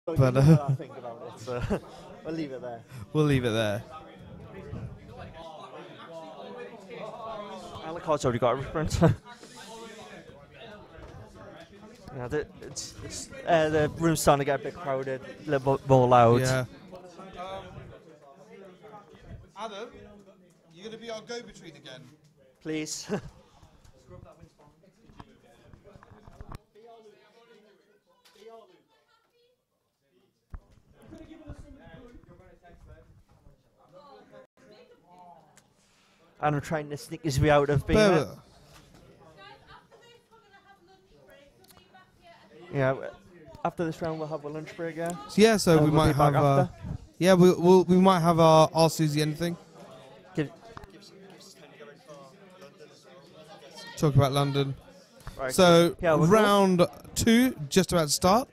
But I think about it, so we'll leave it there. we'll leave it there. Alucard's already got a reprint. Yeah, the room's starting to get a bit crowded, a little bit more loud. Yeah. Adam, you're going to be our go-between again. Please. And I'm trying to sneak his way out of being it. Yeah, after this round we'll have a lunch break, yeah? Yeah, so we we'll might be back have... after. yeah, we might have our Ask Susie Anything. Talk about London. Right, so, yeah, round 2, just about to start.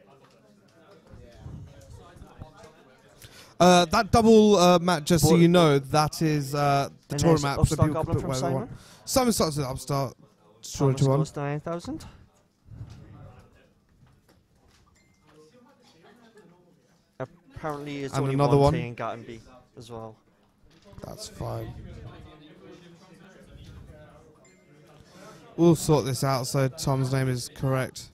That double map, just so you know, that is the tour map. So people can put where they want. Simon starts with Upstart. Thomas goes to 9,000. Apparently, it's only another one one. in Gattenby as well. That's fine. We'll sort this out so Tom's name is correct.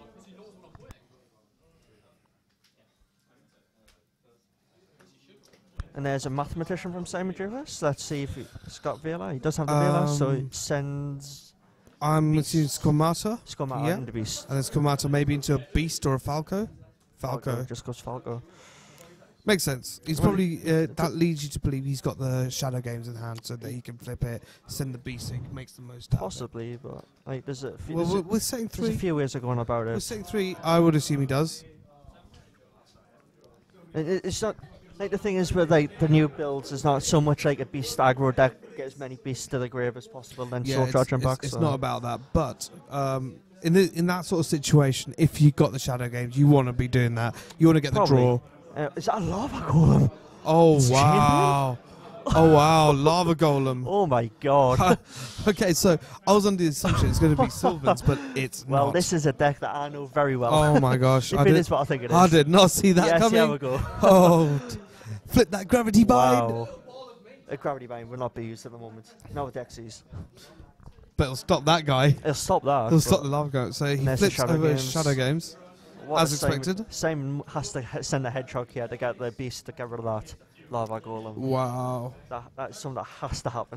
And there's a mathematician from Simon Jewers. Let's see if he's got Vela. He does have the Vela, so it sends... I'm assuming Scormata. Scormata Yeah. into Beast. And then Scormata maybe into a Beast or a Falco. Falco. Just goes Falco. Makes sense. He's probably... that leads you to believe he's got the Shadow Games in hand so that he can flip it, send the Beast, so he makes the most out of it. Possibly, but like, there's a few, Well, we're saying 3. there's a few ways of going about We're it. saying 3. I would assume he does. It's not... Like, the thing is with like the new builds, it's not so much like a beast aggro deck, get as many beasts to the grave as possible, then soul charge them back. It's not about that, but in that sort of situation, if you got the Shadow Games, you want to be doing that. You want to get the draw. Is that a lava golem? Oh It's wow! Oh wow! Lava golem. Oh my god! Okay, so I was under the assumption it's going to be Sylvans, but it's well, not. this is a deck that I know very well. Oh my gosh! If it is what I think it is. I did not see that yes, coming. Yeah, we go. Oh, flip that gravity bind. Wow. A gravity bind will not be used at the moment. Not with Dexies. But it'll stop that guy. It'll stop that. It'll stop the lava golem. So he flips over Shadow Games. As expected. Simon has to send a hedgehog here to get the beast to get rid of that lava golem. Wow. That's something that has to happen.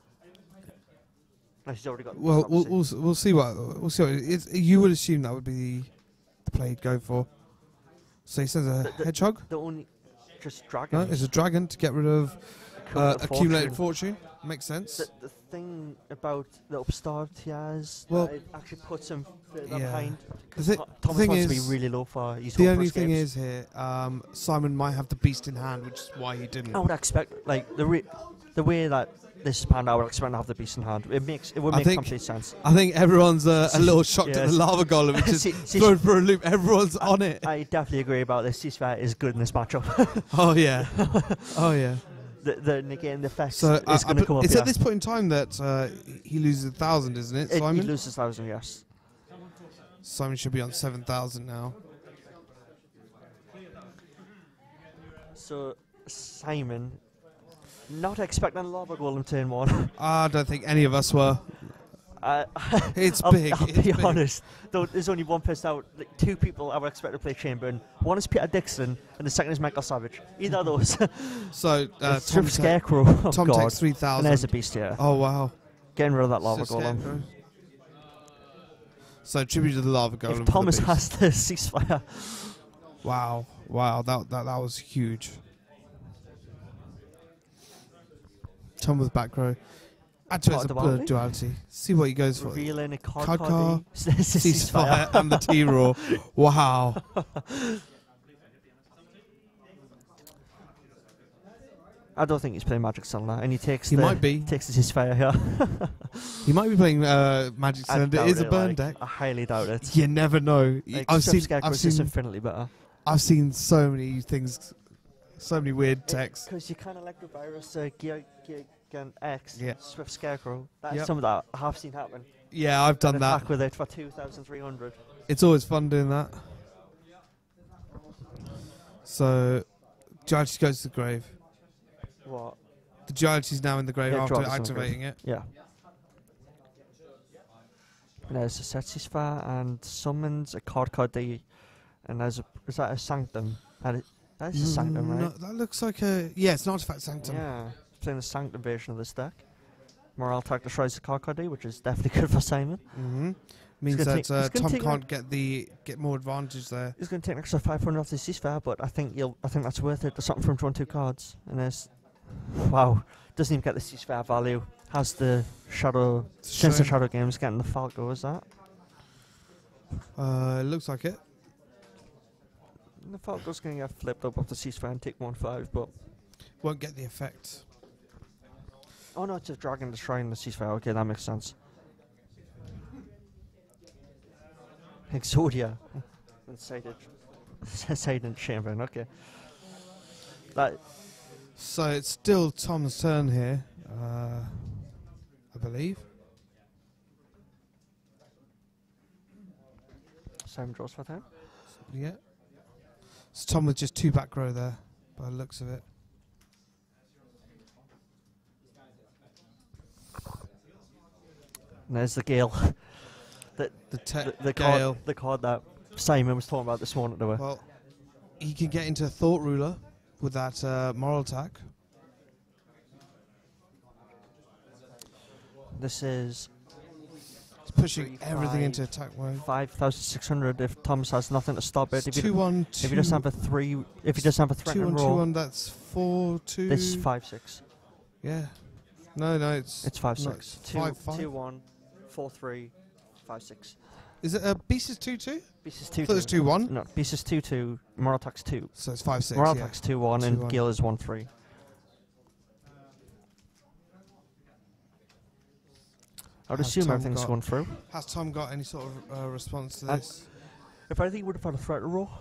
No, he's already got. Well, we'll see what you would assume that would be the play he'd go for. So he sends a hedgehog. The only just dragon. No, it's a dragon to get rid of accumulated fortune. Makes sense. The thing about the upstart he has, well, it actually puts him further behind. Thomas wants to be really low for his the only thing is here, Simon might have the beast in hand, which is why he didn't. I would expect, like the way that this is panned out, I would expect to have the beast in hand. It would make complete sense. I think everyone's a little shocked at the lava golem, which is thrown for a loop. Everyone's on it. I definitely agree about this. Ceasefire is good in this matchup. Oh yeah, oh yeah. The negating the effects so, is going to come up. It's at this point in time that he loses 1,000, isn't it, Simon? He loses 1,000, yes. Simon should be on 7,000 now. So Simon, not expecting lava golem turn 1. I don't think any of us were. It's big. I'll be honest. Though there's only one person out. Like, 2 people I would expect to play Chamberlain. One is Peter Dixon, and the second is Michael Savage. Either of those. So Tom Scarecrow. Tom takes 3,000. And there's a beast here. Oh wow! Getting rid of that lava golem. So tribute to the lava golem. If Thomas has the ceasefire. Wow! Wow! That was huge. Tom with back row. Add to it duality. See what he goes for. Revealing a card ceasefire and the T-Raw. Wow. I don't think he's playing Magic Cylinder, and he takes might be. Takes his fire here. He might be playing Magic Cylinder. It is a burn deck. I highly doubt it. You never know. Like, I've seen infinitely better. I've seen so many things, so many weird decks. Because you kind of like the virus Gear X, yeah. Swift Scarecrow. That's something that I have seen happen. Yeah, I've done that. Back with it for 2,300. It's always fun doing that. So, Duality goes to the grave. What? The Duality is now in the grave Yeah, after Duality's in the grave. activating it. Yeah. There's a Setsi and summons a card D, and is that a Sanctum? That is a Sanctum, right? No, that looks like a... Yeah, it's an Artifact Sanctum. Yeah, it's playing the Sanctum version of this deck. Morale attack destroys the card D, which is definitely good for Simon. Mm-hmm. Means gonna that take- he's gonna Tom take can't get more advantage there. He's going to take an extra 500 off the ceasefire, but I think that's worth it. There's something from drawing 2 cards, and there's wow, doesn't even get the ceasefire value. Has the shadow since the Shame. shadow games getting the Falco? Is that It looks like it. the Falco's going to get flipped up off the ceasefire and take 1/5, but Won't get the effect. oh no, it's a dragon destroying the ceasefire. Okay, that makes sense. Exodia. Sidon Chamber, okay. That So it's still Tom's turn here, I believe. Simon draws for time. Yeah. So Tom with just 2 back row there, by the looks of it. And there's the Gale. The card, Gale. the card that Simon was talking about this morning to her. Well, he can get into Thought Ruler with that moral attack. This is He's pushing 3, everything 5, into attack mode. 5,600 if Thomas has nothing to stop it. If he, 2-1, if he doesn't have a 3, if he doesn't have a threat and 2-1, roll, 2-1, that's 4-2. this is 5-6. Yeah. No, it's... It's no, 5-6. it's 2, 5-5. 2-1, 4-3, 5-6. Is it Beast is 2-2? Beast is I thought it was 2-1. No, Beast is 2-2, Moral Attack's 2. So it's 5-6, Moral yeah. Attack's 2-1, and 2-1. Gale is 1-3. I would Has assume Tom everything's got- going through. Has Tom got any sort of response to And- this? If anything, he would have had a threat to roll.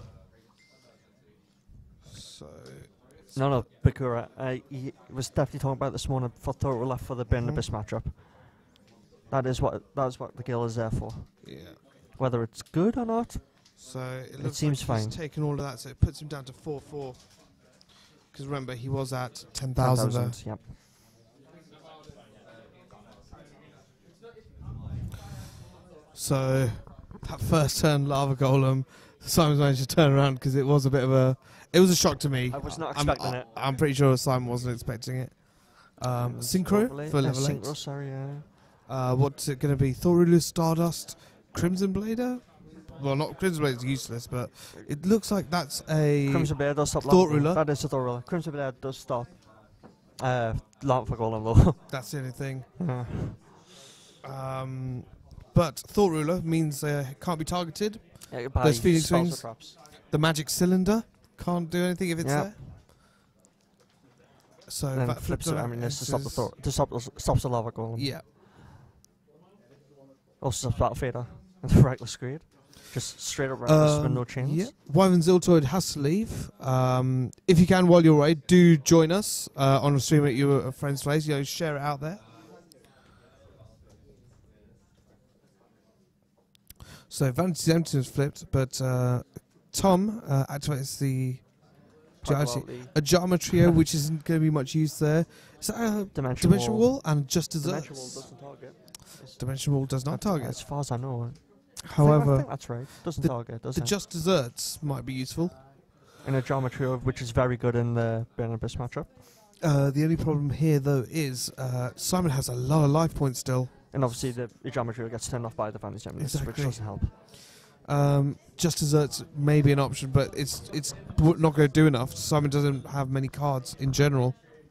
So... No, Bakura. He was definitely talking about this morning for Thor left for the Burn Abyss matchup. That is what the Gale is there for. Yeah. Whether it's good or not, So it looks seems like fine. he's taken all of that, so it puts him down to 4-4. Because remember, he was at 10,000 there. 10,000. Yep. So that first turn, Lava Golem, Simon's managed to turn around because it was a bit of a... It was a shock to me. I was not expecting it. I'm pretty sure Simon wasn't expecting it. Synchro Overlay- for level 8. Synchro, sorry, yeah. What's it going to be? Thorulu, Stardust, Crimson Blader? Well, not Crimson Blader's useless, but it looks like that's a... Crimson Blade does stop Thought Lava Golem. Ruler. That is a Thought Ruler. Crimson Blade does stop Lava Golem though. That's the only thing. Yeah. But Thought Ruler means it can't be targeted. Yeah, by Those Phoenix spells or Wings. traps. The Magic Cylinder can't do anything if it's Yeah. there. So And then that flips it. on I mean, this to stop the enters- stops the Lava Golem. Yeah. Also stops Battle Fader and the Reckless Greed. Just straight up Reckless with no chains. Yeah. Wyvern Ziltoid has to leave. If you can, while you're away, do join us on a stream at your friend's place. You know, share it out there. So Vanity's Empty is flipped, but Tom activates the Ajama Trio, which isn't going to be much use there. Is that a Dimension Wall and Just Dimension Desserts? Wall doesn't target. Dimension Wall does not target. As far as I know. I However, think that's right. Doesn't target, does the it? Just Desserts might be useful. In a geometry of which is very good in the Burn Abyss matchup. The only problem here, though, is Simon has a lot of life points still. And obviously the geometry gets turned off by the Vantage Eminence, Exactly. which doesn't help. Just Desserts may be an option, but it's not going to do enough. Simon doesn't have many cards in general.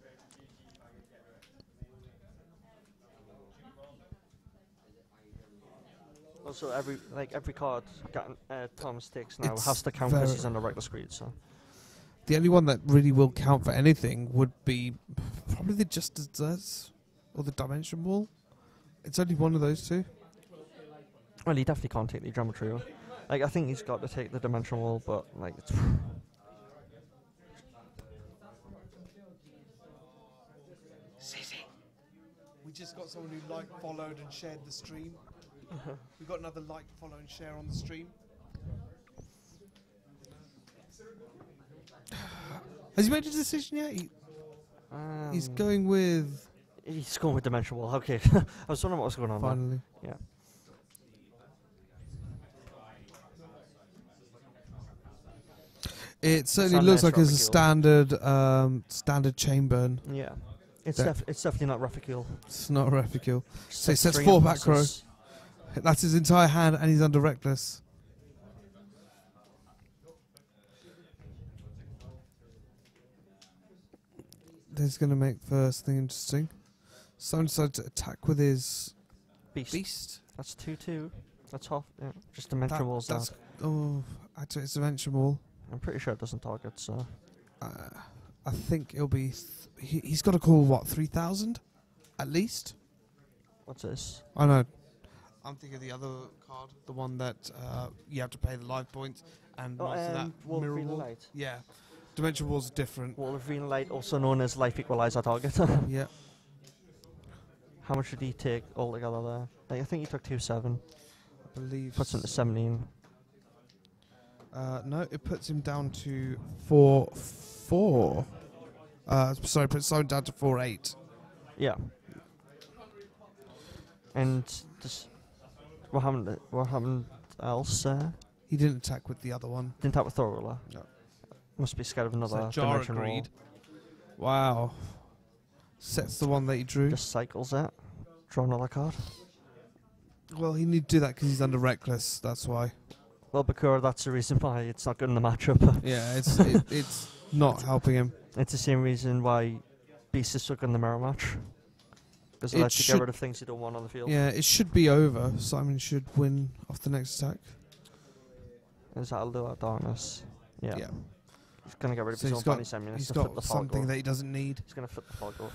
Also, every card Thomas takes now It's has to count because he's on the Reckless Greed. So The only one that really will count for anything would be probably the Just Desserts or the Dimension Wall. It's only one of those two. well, he definitely can't take the geometry. Like I think he's got to take the Dimension Wall, but like it's We just got someone who liked, followed, and shared the stream. We got another like, follow, and share on the stream. Has he made a decision yet? He's going with... He's going with Dimension Wall, okay. I was wondering what was going on finally. there. Yeah. It certainly looks like it's a standard chain-burn. Yeah. It's definitely not Raficule. It's not Raficule. So he sets 4 back row. That's his entire hand, and he's under Reckless. This is going to make first thing interesting. Someone decided to attack with his Beast. That's 2/2. That's half. Yeah. Just Dimension Wall's that. Oh, actually, it's Dimension Wall. I'm pretty sure it doesn't target, so. I think it'll be. He's got to call what, 3,000, at least. What's this? I know. I'm thinking of the other card, the one that you have to pay the life points and that Wall mirror of Green wall. Light. Yeah, Dimension Wall's different. Wall of Green Light, also known as Life Equalizer target. Yeah. How much did he take altogether there? Like, I think he took 2/7. I believe. Puts him to 17. No, it puts him down to 4/4. Sorry, puts him down to 4/8. Yeah. And just what happened else? He didn't attack with the other one. Didn't attack with Thor Ruler. No. Must be scared of another Jar Dimension Wall. agreed. Wow. Sets the one that he drew. Just cycles it. Draw another card. Well, he need to do that because he's under Reckless. That's why. Well, Bakura, that's the reason why it's not good in the matchup. Yeah, it's not helping him. It's the same reason why Beast is stuck in the mirror match. Because it lets you get rid of things you don't want on the field. Yeah, it should be over. Simon should win off the next attack. Is that Allure of Darkness? Yeah. He's going to get rid of his own got, Bunny Semion. He's got something that he doesn't need. He's going to flip the Fargo.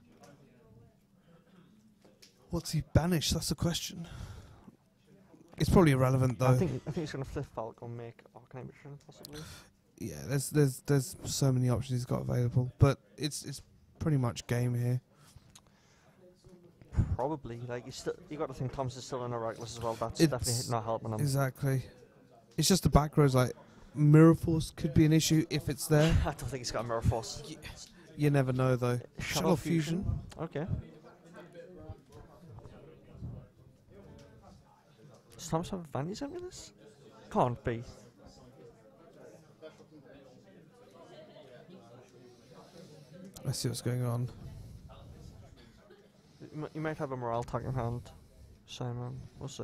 What's he banish? That's the question. It's probably irrelevant though. I think he's going to flip Falco and make Arcanine Mission, possibly. Yeah, there's so many options he's got available, but it's pretty much game here. Probably, like you got to think Thomas is still in a Reckless as well. That's definitely not helping him. Exactly. It's just the back rows. Like Mirror Force could be an issue if it's there. I don't think he's got a Mirror Force. You never know though. Shadow Fusion. Okay. Does Thomas have Vandy's in this? Can't be. Let's see what's going on. You might have a morale tag in hand, Simon. We'll see.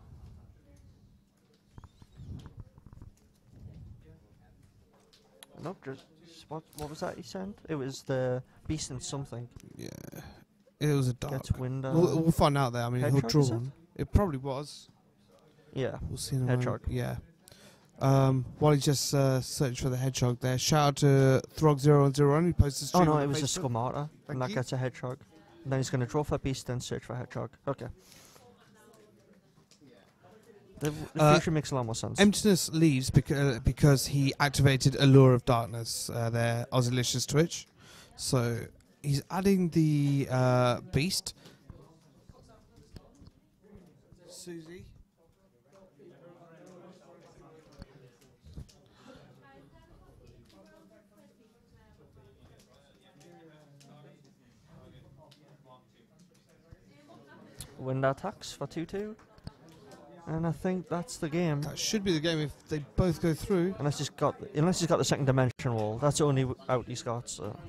Nope, just what was that he sent? It was the Beast and something. Yeah, it was a dark. Gets window. We'll find out there. I mean, Hedgehog, he'll draw one. It probably was. Yeah. We'll see in a Hedgehog. moment. Yeah. While he's just searching for the Hedgehog there, shout out to Throg010. He posted a stream. Oh no, on it was a Facebook. Squamata, and that gets a Hedgehog. And then he's going to draw for Beast and search for Hedgehog. Okay. The future makes a lot more sense. Emptiness leaves because he activated Allure of Darkness, their Ozilicious Twitch. So he's adding the Beast. Susie. Window attacks for 2/2. And I think that's the game. That should be the game if they both go through. Unless he's got the second dimension wall. That's the only out he's got. So.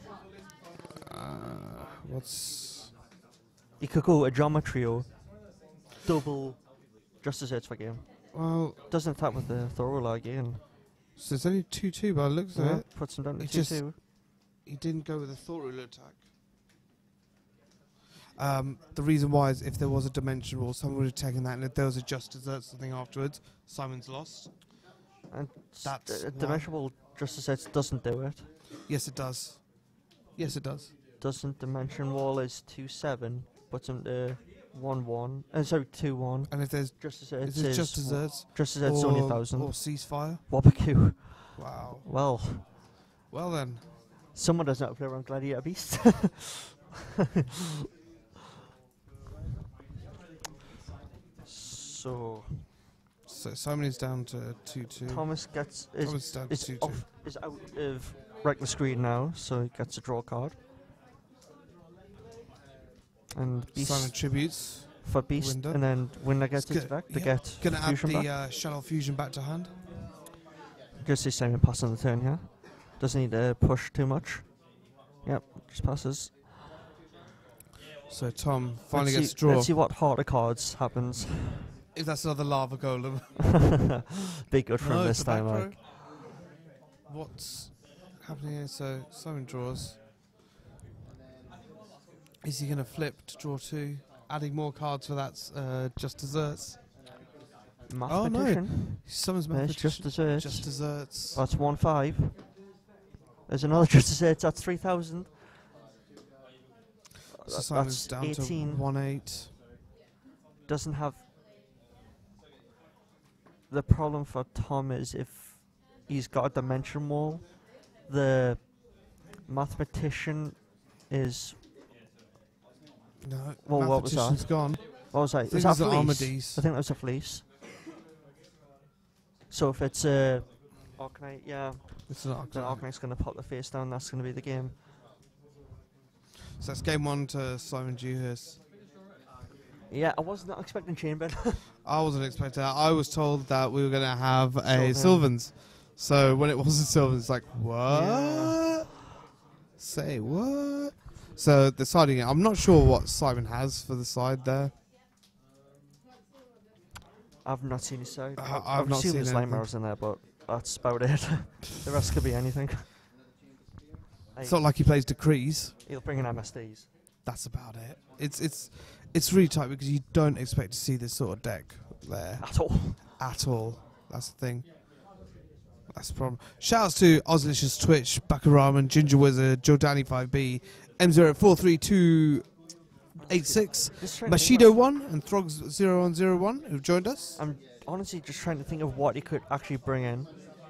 What's... He could go a Geometrio, double Justice Edge for game. Well... Doesn't attack with the Thorula again. So it's only 2/2 by the looks of it. Puts him down to 2/2. He didn't go with a Thought Ruler attack. The reason why is if there was a dimension wall, someone would have taken that, and if there was a Just Desert something afterwards, Simon's lost. And That's dimension wall Justice Edge doesn't do it. Yes, it does. Yes, it does. Doesn't dimension wall is 2/7, puts him to 1/1. Sorry, 2/1. And if there's Justice Edge is Just Desserts, Justice Edge is only 1,000. Or Ceasefire. Barbecue. Wow. Well then. Someone does not play around Gladiator Beast. So Simon is down to 2-2. Thomas Thomas down to 2-2. Is out of reckless greed now, so he gets a draw card. And Beast Simon tributes for Beast, Winder. and then Winder gets his back to get Gonna add Fusion the back. Shadow Fusion back to hand. Good see Simon pass on the turn here. Doesn't need to push too much. Yep, just passes. So Tom finally Let's gets see, draw. Let's see what Heart of Cards happens. If that's another lava golem. Be good for him No, this it's the back time, row. like. What's happening here? So Simon draws. Is he going to flip to draw 2? Adding more cards for that just desserts. Mathematician. No. Summons There's mathematician. just desserts. Just desserts. That's 1-5. There's another just desserts. That's 3,000. So Simon's That's down 18. to 1-8. Doesn't have. The problem for Tom is if he's got a dimension wall, the mathematician is. No, Well, what was that? mathematician's gone. What was that? I Was think that it's the fleece? Armades. I think that was a fleece. So if it's a Arcanite, yeah, It's not. then Arcanite's going to pop the face down. That's going to be the game. So that's game 1 to Simon Dewhurst. Yeah, I was not expecting Chamber. I wasn't expecting that. I was told that we were going to have a Sylvan. Sylvans. So when it wasn't Sylvans, it's like, what? Yeah. Say what? So they're siding it. I'm not sure what Simon has for the side there. I've not seen his side. I've not seen seen his anything. Limehouse in there, but that's about it. The rest could be anything. It's not like he plays Decrees. He'll bring in MSDs. That's about it. It's really tight because you don't expect to see this sort of deck there At all. at all. That's the thing. That's the problem. Shouts to Ozlicious Twitch, Bakaraman, Ginger Wizard, Jordani5B, M043286, Just trying to think Mashido1, and Throgs0101 who've joined us. I'm honestly just trying to think of what he could actually bring in.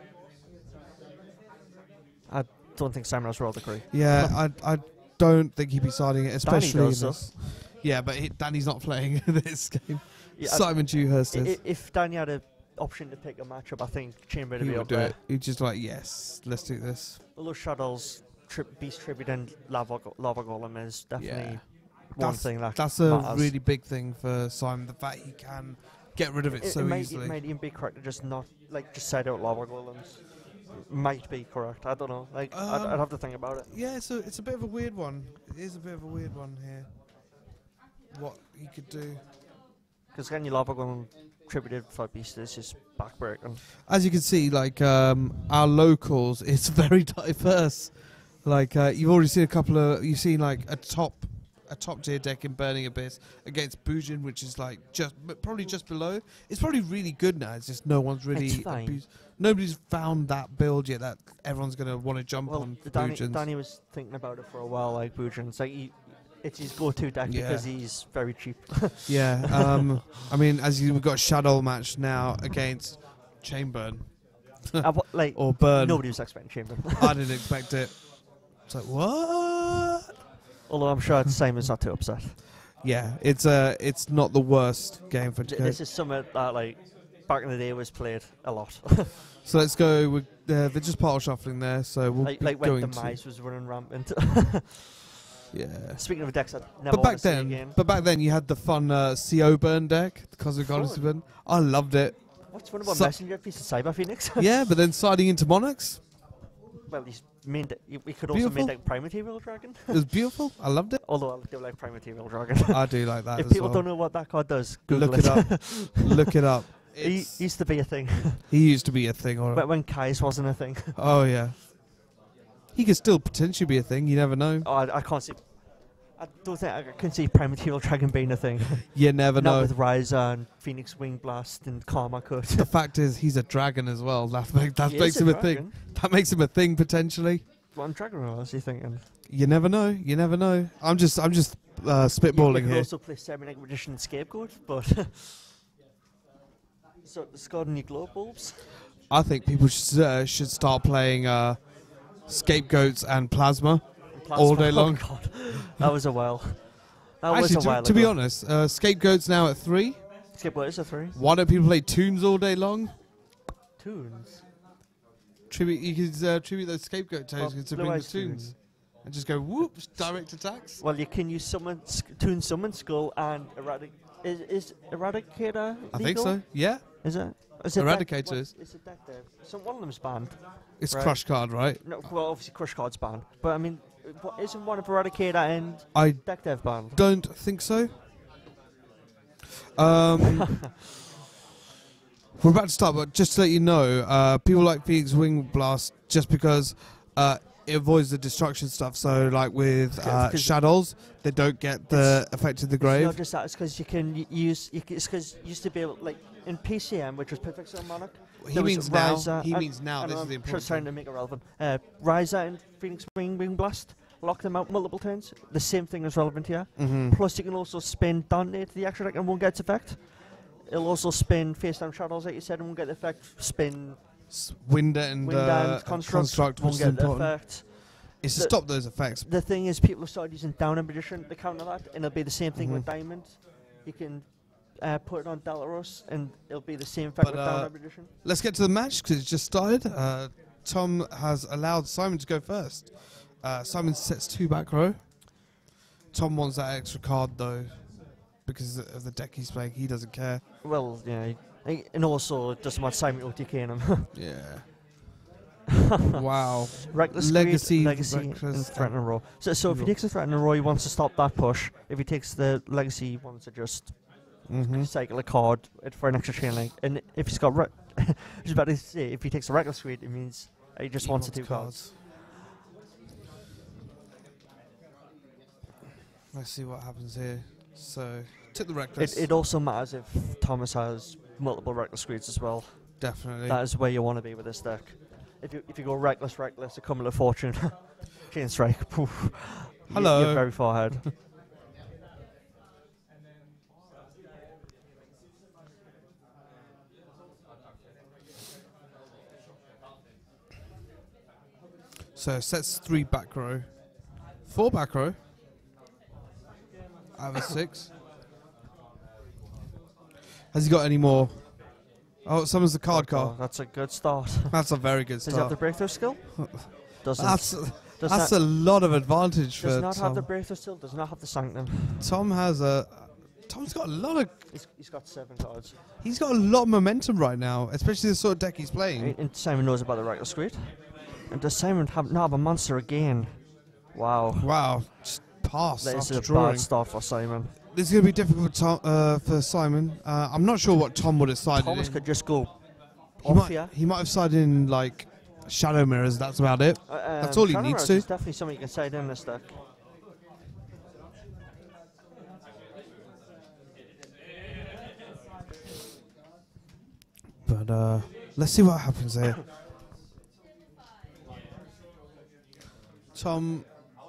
I don't think Simon has rolled a crew. Yeah, I don't think he'd be siding it, especially in does, this. Yeah, but Danny's not playing this game. Yeah, Simon Dewhurst is. if Danny had an option to pick a matchup, I think Chamber would He be would up do there. it. He'd just like, yes, let's do this. Although Shadows, Beast Tribute and Lava Golem is definitely one That's- thing that That's a matters. really big thing for Simon, the fact he can get rid of it so easily. It might even be correct to just not, just side out Lava Golems. Might be correct, I don't know. I'd have to think about it. Yeah, so it's a bit of a weird one. It is a bit of a weird one here. What he could do. Because getting your Lava Golem tributed for Beast is just backbreaking. As you can see, like our locals, it's very diverse. Like you've already seen you've seen like a top tier deck in Burning Abyss against Bujin, which is like probably just below. It's probably really good now. It's just no one's really It's fine. nobody's found that build yet that everyone's gonna want to jump on Bujins. Danny was thinking about it for a while, like Bujin. It's like it's his go-to deck Yeah. because he's very cheap. Yeah, I mean, we've got Shadow match now against Chainburn or Burn. Nobody was expecting Chamber. I didn't expect it. It's like, what? Although I'm sure Simon's not too upset. Yeah, it's not the worst game for This is something that back in the day was played a lot. So let's go with they're just pile shuffling there. So we'll be when going Demise was running rampant. yeah. Speaking of decks, I never But want to see again. back then you had the fun CO Burn deck, the Cosmic Odyssey Burn. I loved it. What's one about So- Messenger piece of Cyber Phoenix? Yeah, but then siding into Monarchs, Well, we could also Beautiful. make like Prime Material Dragon. it was beautiful. I loved it. Although I do like Prime Material Dragon. I do like that If as people well. don't know what that card does, Google Look it up. Look it up. He It's- used to be a thing, He used to be a thing, or but when Kai's wasn't a thing. oh yeah. He could still potentially be a thing. You never know. Oh, I can't see. I don't think I can see Prime Material Dragon being a thing. You never Not know. with Ryza and Phoenix Wing Blast and Karma Cut. The fact is, he's a dragon as well. That He makes is him a dragon. thing. That makes him a thing potentially. What Dragon Roll is he thinking? You never know. You never know. I'm just You spitballing could here. also play Serenite Magician and Scapegoat, but so Scott and your glow bulbs. I think people should start playing scapegoats and plasma. All day long. God. That was a while. That was Actually, a while to be ago. honest, scapegoats now at 3, Skip what is a 3? Why don't people play tunes all day long? Tunes. You could tribute those scapegoat tokens to bring the tunes. And just go whoops, direct attacks. Well, you can use Toon Summon Skull and Eradicate. Is Eradicator legal? I think so, yeah. Is it? Eradicator is. It's a deck there. So one of them's banned. It's Crush card, right? No, well, obviously Crush card's banned. But I mean, isn't one of Eradicator and Deck Dev banned? Don't think so. We're about to start, but just to let you know, people like Phoenix Wing Blast just because it avoids the destruction stuff. So, like with Shadows, they don't get the effect of the grave. It's not just that; it's because you can use. It's because you used to be able, like in PCM, which was Perfect Zone Monarch. He means now. He means now. This is the important. Trying to make it relevant. Ryza and Phoenix Wing Blast, lock them out multiple turns. The same thing is relevant here. Plus, you can also spin Dante to the extra deck and won't get its effect. It'll also spin face down Shadows, like you said, and won't get the effect. Spin Wind and Construct won't get the effect. It's to stop those effects. The thing is, people have started using Down Magician to counter that, and it'll be the same thing with Diamond. You can put it on Dalaros, and it'll be the same effect with Down Magician. Let's get to the match, because it's just started. Tom has allowed Simon to go first. Simon sets 2 back row. Tom wants that extra card, though, because of the deck he's playing. He doesn't care. Well, yeah. And also, it doesn't want Simon OTK in him. Yeah. Wow. Reckless Legacy and Threatening Roar. So if he takes the Threatening Roar, he wants to stop that push. If he takes the Legacy, he wants to just cycle a card for an extra chain link. And if he's got... I was about to say, if he takes the Reckless Suite, it means he just wants the 2 cards. Let's see what happens here. So, took the Reckless. It also matters if Thomas has multiple Reckless Suites as well. Definitely. That is where you want to be with this deck. If you go Reckless, a Cumulative Fortune, Chain Strike, poof. Hello. You're very far ahead. So sets 3 back row, 4 back row. I have a 6. Has he got any more? Oh, summons the card card. Oh, that's a good start. That's a very good start. Does he have the breakthrough skill? Doesn't. That's a lot of advantage for Tom. Does not have the breakthrough skill. Does not have the Sanctum. Tom's got a lot of. He's got 7 cards. He's got a lot of momentum right now, especially the sort of deck he's playing. And Simon knows about the Reckless Suite. And does Simon not have a monster again? Wow. Wow. Just pass that after is a drawing. bad start for Simon. This is going to be difficult for Simon. I'm not sure what Tom would have sided Thomas in. could just go off here. He might have sided in, like, Shadow Mirrors. That's about it. That's all he needs to. It's definitely something you can side in this deck. But let's see what happens here. Tom...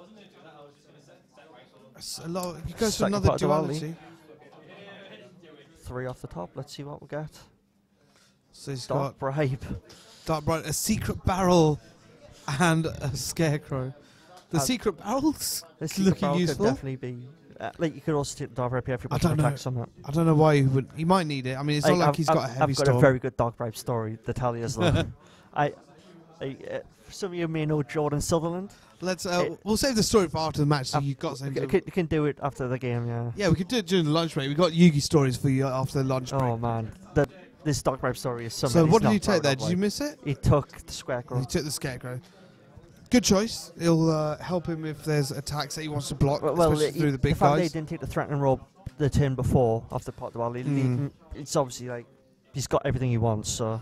A lot. He goes for another duality. 3 off the top. Let's see what we get. So he's Dark Bribe. Dark Bribe, a secret barrel, and a scarecrow. The secret barrel's looking useful. Could definitely be. Like you could also take the Dark Bribe here if you want to attack someone. I don't know why he would. He might need it. I mean, it's not like he's got a heavy storm. I've got a very good Dark Bribe story to tell you as well. Some of you may know Jordan Sutherland. Let's. We'll save the story for after the match. So you've got something. You can do it after the game, yeah. Yeah, we could do it during the lunch break. We've got Yugi stories for you after the lunch break. Oh man, this Dark Bribe story is something. So what did you take there? Did you miss it? He took the Scarecrow. He took the Scarecrow. Good choice. It'll help him if there's attacks that he wants to block, especially through the big the fact guys. They didn't take the Threatening Roar the turn before off the pot duel. It's obviously like he's got everything he wants. So.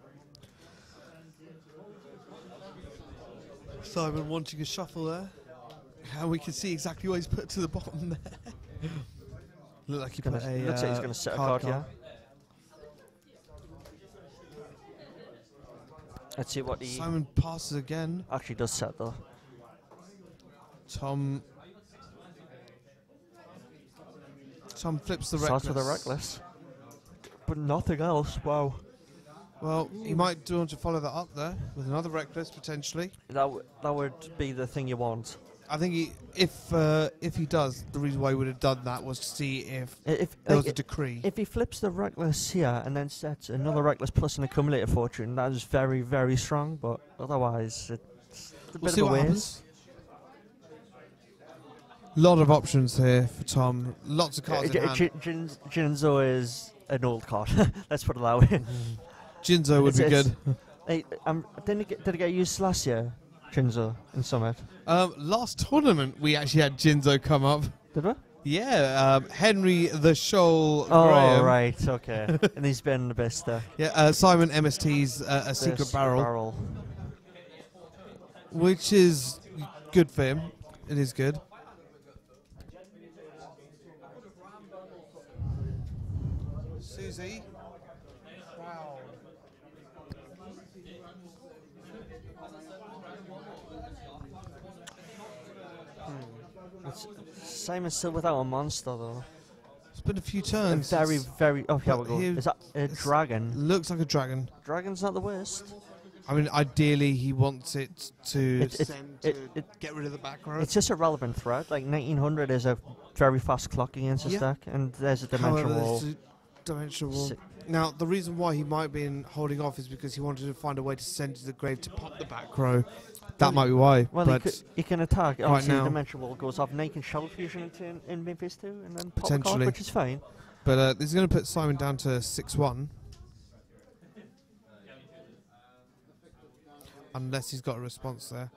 Simon wanting a shuffle there. And we can see exactly what he's put to the bottom there. Look like he put a looks like he's going to set a card here. Let's see what he... Simon passes again. Actually does set though. Tom flips the Reckless. Starts with a Reckless. But nothing else, wow. Well, he might do want to follow that up there with another Reckless potentially. That would be the thing you want. I think if he does, the reason why he would have done that was to see if there was a decree. If he flips the Reckless here and then sets another Reckless plus an accumulator fortune, that is very, very strong. But otherwise, it's a bit of a waste. Lot of options here for Tom. Lots of cards in hand. Jinzo is an old card. Let's put it that way. Jinzo would be good. Hey, did it get used last year? Jinzo in Summit. Last tournament we actually had Jinzo come up. Did we? Yeah, Henry the Shoal. Oh, Graham. right, okay. And he's been the best. Yeah, Simon MST's a secret barrel, which is good for him. It is good. Susie. Wow. Simon's still without a monster though. It's been a few turns. Very. Oh, here we go. Is that a dragon? Looks like a dragon. Dragon's not the worst. I mean, ideally, he wants it to get rid of the back row. It's just a relevant threat. Like 1900 is a very fast clock against a stack, and there's a dimension wall. Dimensional wall. Now, the reason why he might have been holding off is because he wanted to find a way to send to the grave to pop the back row. That might be why. Well, but he can attack. Right now, the dimension wall goes off, and he can Shadow Fusion in Memphis too, and then pop potentially, card, which is fine. But this is going to put Simon down to 6-1. Unless he's got a response there.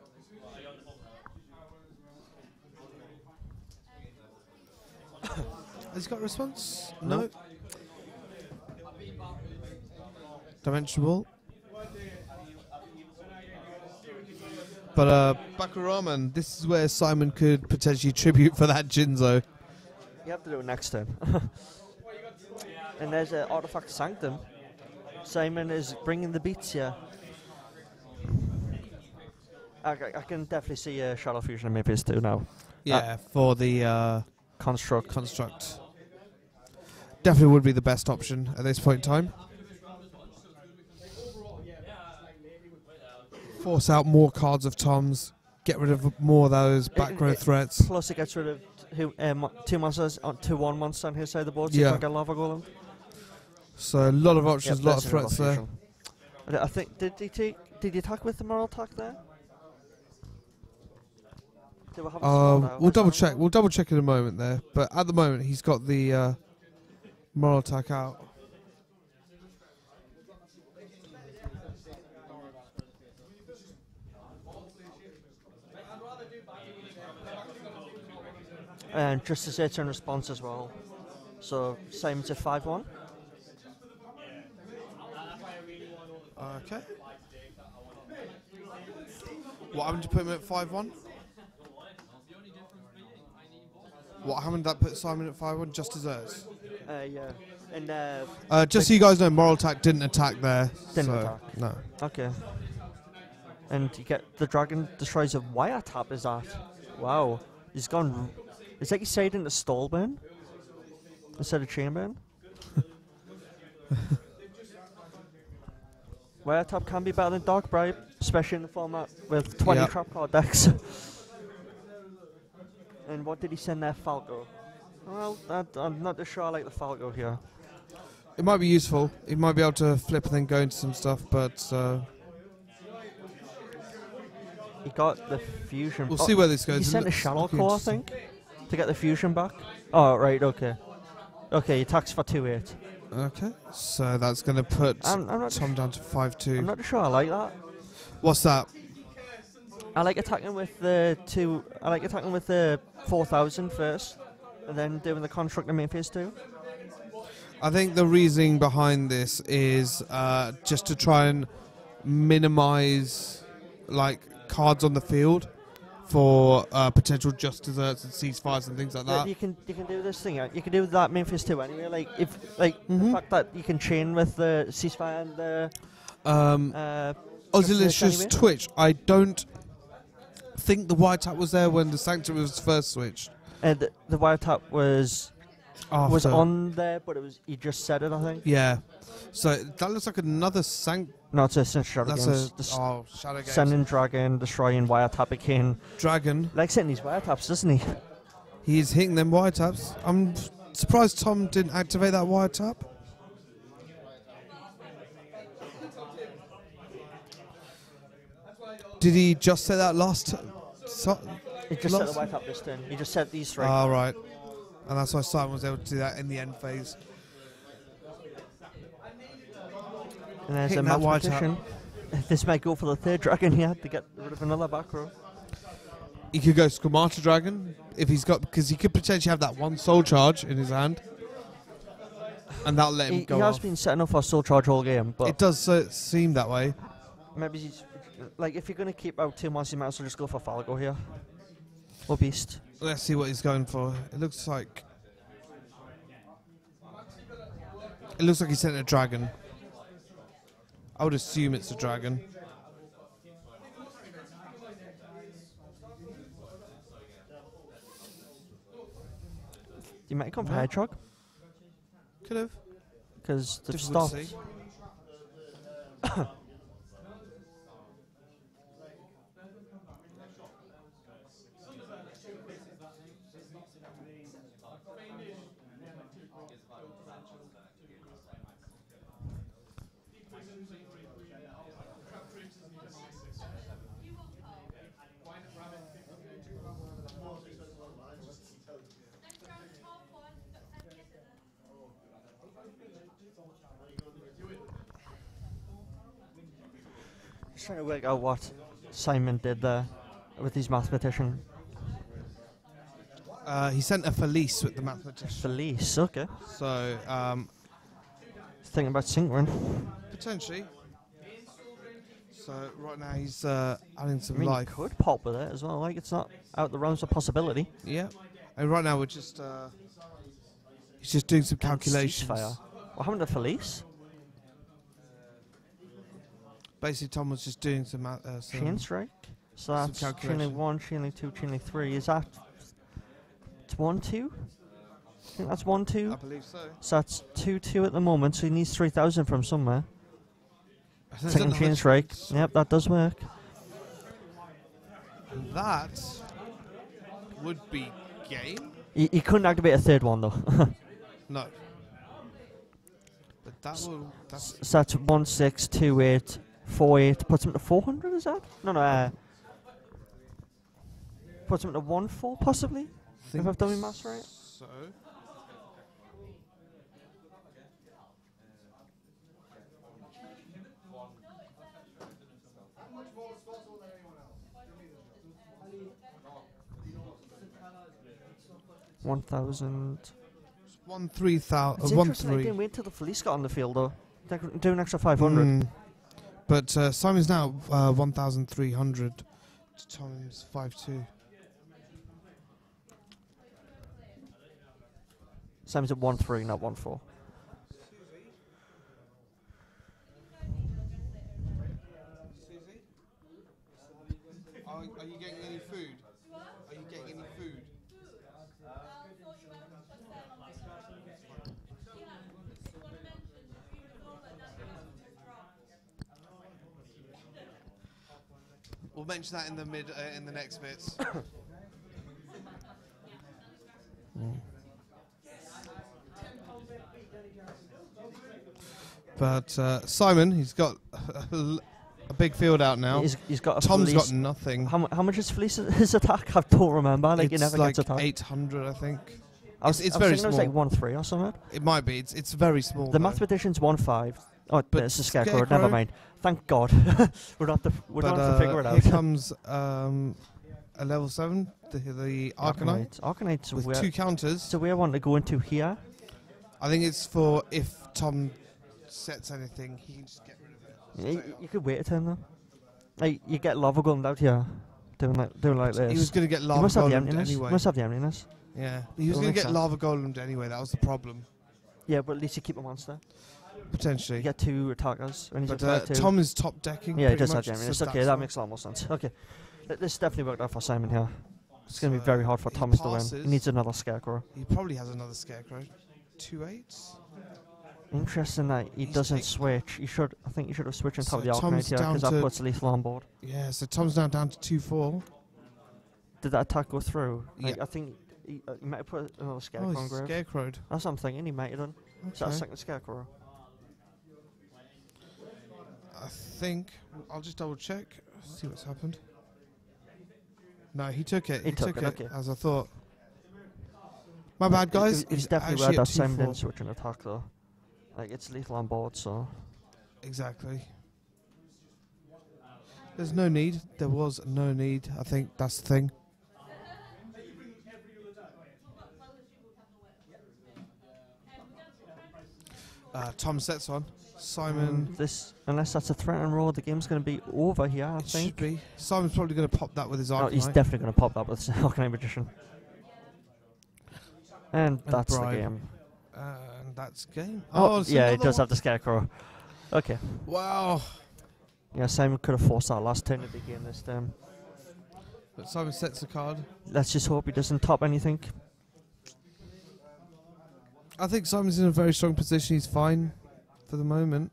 Has he got a response? No. Dimension wall. But Bakuraman, this is where Simon could potentially tribute for that Jinzo. You have to do it next turn. And there's an Artifact Sanctum. Simon is bringing the beats here. I can definitely see a Shadow Fusion in Memphis too now. Yeah, for the Construct. Definitely would be the best option at this point in time. Force out more cards of Tom's. Get rid of more of those back row threats. Plus it gets rid of two monsters, 2/1 monster on his side of the board, so you can't get Lava Golem. So a lot of options, a lot of threats there. I think, did he attack with the Moral Attack there? We'll double check. We'll double check in a moment there. But at the moment, he's got the Moral Attack out. And just to say it's in response as well. So same to 5-1. Okay. What happened to put him at 5-1? What happened that put Simon at 5-1? Just desserts? Yeah. And just so you guys know, Moral Attack didn't attack there. Didn't attack. No. Okay. And you get the Dragon destroys a wiretap, is that? Wow. He's gone. It's like he stayed in the stall burn instead of chain burn. Wiretap can be better than Dark Bribe, especially in the format with 20 trap card decks. And what did he send there? Falco. Well, I'm not too sure I like the Falco here. It might be useful. He might be able to flip and then go into some stuff, but he got the fusion. We'll see where this goes. He sent a Shallow Core, I think, to get the fusion back. Oh, right, okay. Okay, he attacks for 2/8. Okay, so that's going to put Tom down to 5-2. I'm not sure I like that. What's that? I like attacking with the 4,000 first, and then doing the construct in main phase 2. I think the reasoning behind this is just to try and minimize cards on the field for potential just desserts and ceasefires and things like that. You can do this thing. You can do that main phase 2 anyway. The fact that you can chain with the ceasefire and the Ozilicious Twitch. I don't think the wiretap was there when the Sanctum was first switched. The wiretap was was on there, but he just said it, I think. Yeah. So that looks like another No, it's a Shadow Games. Shadow Games. Sending Dragon, destroying Wiretap King. Dragon. Like hitting these wiretaps, doesn't he? He's hitting them wiretaps. I'm surprised Tom didn't activate that wiretap. Did he just say that last? He just set the wiretap this turn. He just set these three. Oh, right. And that's why Simon was able to do that in the end phase. And there's a mathematician. This might go for the third dragon here to get rid of another back row. He could go Squamata Dragon if he's got, because he could potentially have that one soul charge in his hand. And that'll let him go. He has been setting up for soul charge all game, but it does seem that way. Maybe he's like, if you're going to keep out 2 months, you might as well just go for Falco here. Or Beast. Let's see what he's going for. It looks like he sent a dragon. I would assume it's a dragon. You might come for Hedgehog. Could have. Because they've stopped. Trying to work out what Simon did there with his mathematician. He sent a Felice with the mathematician. Felice, okay. So, thinking about Synchron. Potentially. So right now he's adding some He life. could pop with it as well. Like, it's not out the realms of possibility. Yeah. And right now we're just he's just doing some calculations. What happened to Felice? Basically, Tom was just doing some Chain Strike. So that's Chain 1, Chain 2, Chain 3. Is that 1-2? I think that's 1-2. I believe so. So that's 2-2 at the moment. So he needs 3,000 from somewhere. Second Chain Strike. Yep, that does work. And that would be game. He couldn't activate a third one though. No. But that will. So that's 1628. 4-8 puts him to 400, is that? No. Puts him to 1-4 possibly? If I've done my maths right? So. $1,000. 1,300. It's interesting I didn't wait till the Felice got on the field though. They could do an extra 500. But Simon's now 1,300 times 5-2. Simon's at 1-3, not 1-4. Are you getting any food? Are you getting any food? We'll mention that in the in the next bits. But Simon, he's got a big field out now. He's got a Tom's Felice. got nothing. How much is Felice's attack? I don't remember. Like, it's he never like gets attack. 800, I think. It's very It small. was like 1-3 or something. It might be. It's very small. The mathematician's 1-5. Oh, but it's a Scarecrow. Never mind. Thank God. we don't have to figure it out. Here comes a level 7, the Arcanite. Arcanite's with 2 counters. So we want to go into here. I think it's for if Tom sets anything, he can just get rid of it. You could wait a turn though. Like, you get Lava Golem out here, doing like this. He was going to get Lava Golem anyway. He must have the emptiness. Yeah, he was going to get Lava Golem anyway. That was the problem. Yeah, but at least you keep a monster. Potentially. You get 2 attackers. And he's but Tom is top decking. Yeah, he does have the emptiness. Okay, that makes a lot more sense. Okay, this definitely worked out for Simon here. It's going to be very hard for Thomas to win. He needs another Scarecrow. He probably has another Scarecrow. 2 8s. Interesting that he doesn't switch. I think he should have switched on top of the Arcanite here, because that puts lethal on board. Yeah, so Tom's now down to 2-4. Did that attack go through? Like, I think he might have put another Scarecrow on grave. Scarecrowed. That's what I'm thinking. He might have done. Okay. Is that a second Scarecrow? I think. I'll just double check. See what's happened. No, he took it. He took it okay. As I thought. My bad, guys. It's definitely weird that Simon didn't switch an attack, though. Like, it's lethal on board, so. Exactly. There's no need. There was no need. I think that's the thing. Tom sets on. Simon. Unless that's a threat and roll, the game's going to be over here, I think. Should be. Simon's probably going to pop that with his Arcanite. No, he's definitely going to pop that with his Arcanite Magician. And that's the game. And that's game. Oh yeah, it does have the Scarecrow. Okay. Wow. Yeah, Simon could have forced that last turn of the game this time. But Simon sets a card. Let's just hope he doesn't top anything. I think Simon's in a very strong position. He's fine for the moment.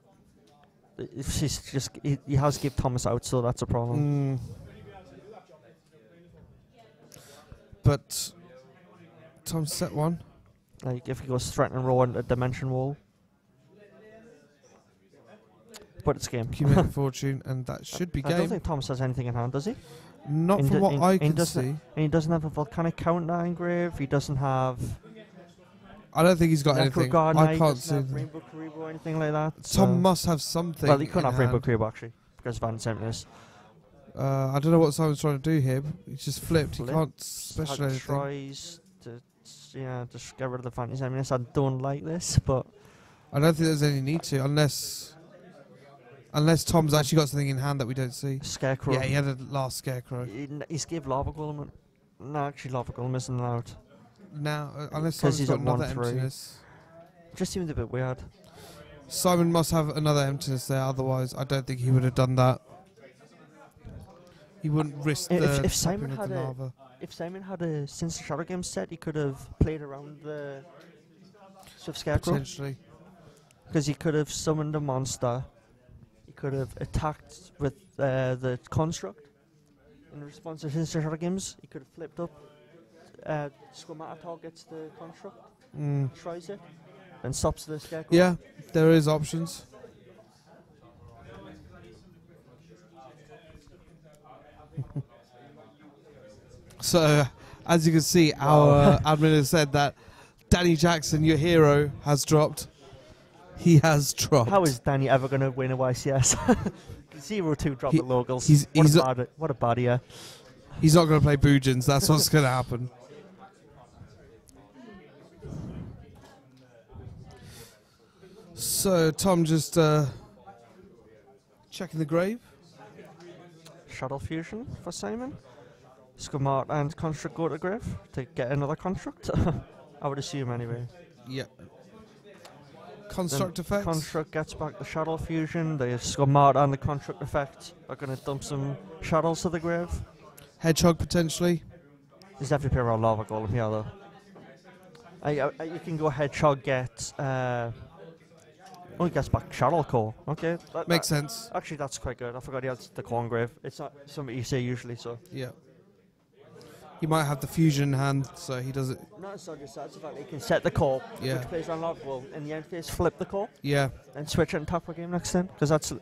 He has given Thomas out, so that's a problem. But Tom set one. Like if he goes threat and roll and a dimension wall. But it's game. Accumulate fortune, and that should be game. I don't think Thomas has anything in hand, does he? Not from what I can see. And he doesn't have a volcanic counter engrave. He doesn't have. I don't think he's got anything. I can't see Rainbow Karibo or anything like that. Tom must have something. Well, he couldn't have Rainbow Karibo actually because of Antisemitics. I don't know what Simon's trying to do here. He's just flipped. He can't special anything. Tries to just get rid of the Antisemitics. I don't like this, but I don't think there's any need to unless Tom's actually got something in hand that we don't see. Scarecrow. Yeah, he had a last Scarecrow. He's gave Lava Golem. No, actually Lava Golem isn't allowed. Now, unless Simon's got another emptiness. Just seemed a bit weird. Simon must have another emptiness there, otherwise I don't think he would have done that. He wouldn't risk if Simon had lava. If Simon had a Sinister Shadow Game set, he could have played around the Swift Scarecrow. Potentially. Because he could have summoned a monster. He could have attacked with the Construct. In response to Sinister Shadow Games, he could have flipped up. Squamata targets the Construct, tries it, and stops the Scarecrow. Yeah, there is options. So, as you can see, our admin has said that Danny Jackson, your hero, has dropped. He has dropped. How is Danny ever going to win a YCS? 0-2 drop the Logos. What a body, yeah. He's not going to play Boojins. That's what's going to happen. So, Tom just checking the grave. Shuttle Fusion for Simon. Squamart and Construct go to grave to get another Construct. I would assume anyway. Yeah. Construct effect. Construct gets back the Shuttle Fusion. The Squamart and the Construct effect are going to dump some shuttles to the grave. Hedgehog potentially. There's definitely a Lava Golem here though. You can go Hedgehog, get. Oh, he gets back Shuttle Core. Okay. Makes sense. Actually, that's quite good. I forgot he has the Corngrave. It's not something you say usually, so. Yeah. He might have the fusion in hand, so he does it. No, it's not just that. It's the fact that he can set the core, which plays on Lava Golem, in the end phase, flip the core. Yeah. And switch it and top of game next turn. Because that's.